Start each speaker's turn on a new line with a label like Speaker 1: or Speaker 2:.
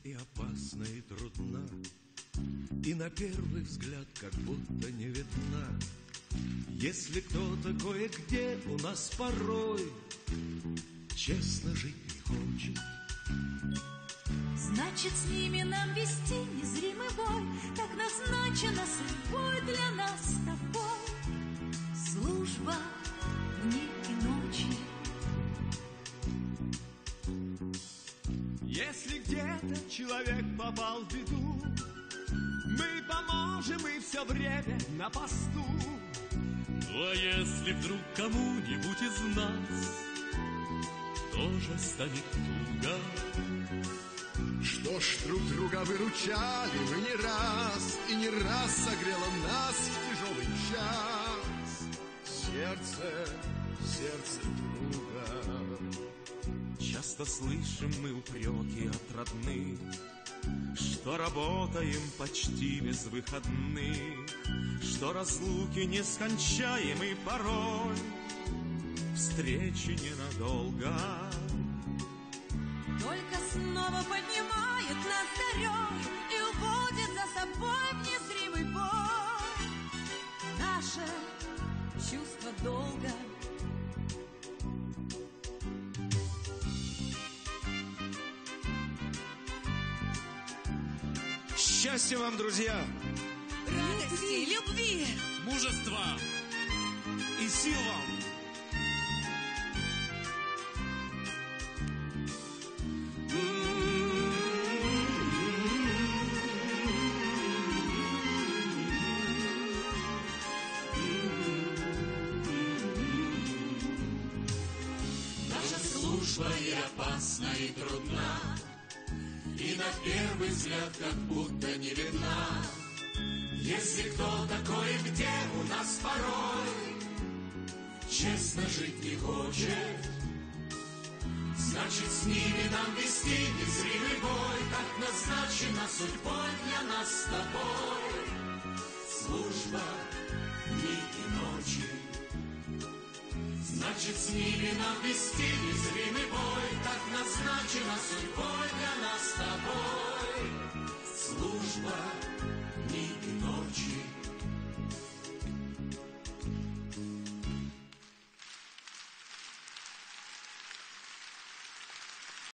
Speaker 1: и опасна, и трудна, и на первый взгляд как будто не видна. Если кто-то кое-где у нас порой честно жить не хочет,
Speaker 2: значит, с ними нам вести незримый бой, так назначено судьбой для нас с тобой. Служба дни и ночи.
Speaker 3: Если где-то человек попал в беду, мы поможем и все время на посту.
Speaker 4: Ну а если вдруг кому-нибудь из нас тоже станет туго,
Speaker 5: что ж, друг друга выручали мы не раз, и не раз согрело нас в тяжелый час сердце друга.
Speaker 1: Часто слышим мы упреки от родных, что работаем почти без выходных, что разлуки нескончаемы порой, встречи ненадолго.
Speaker 2: Только снова поднимает нас зарей и уводит за собой в незримый бой. Наше чувство долга.
Speaker 3: Счастья вам, друзья!
Speaker 2: Радости, любви,
Speaker 4: мужества
Speaker 3: И сил вам!
Speaker 4: Наша служба и опасна, и трудна, и на первый взгляд как будто не видна. Если кто-то кое-где у нас порой честно жить не хочет, значит, с ними нам вести незримый бой, как назначена судьбой для нас с тобой. Служба дни и ночи, значит, с ними нам вести незримый бой, как назначена судьбой для нас с тобой.